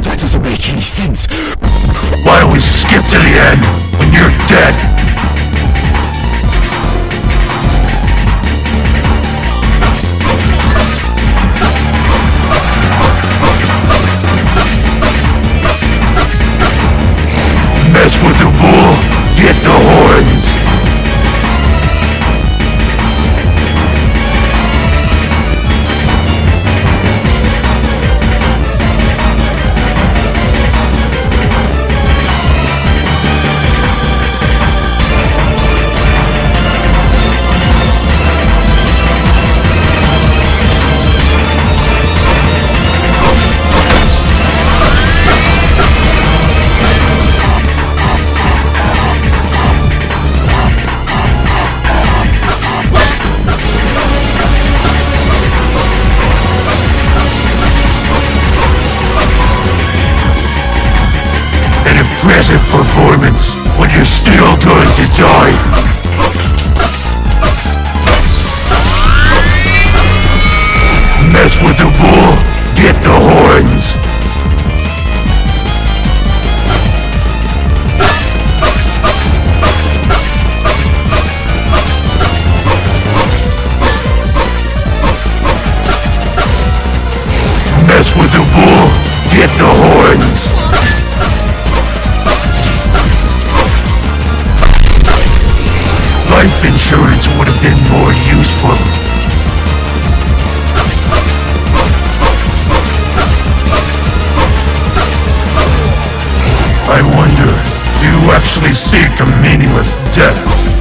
That doesn't make any sense. Why don't we skip to the end when you're dead? Mess with the bull, get the horns. Present performance when you're still going to die. Mess with the bull, get the horns. Mess with the bull, get the horns. Life insurance would have been more useful. I wonder, do you actually seek a meaningless death?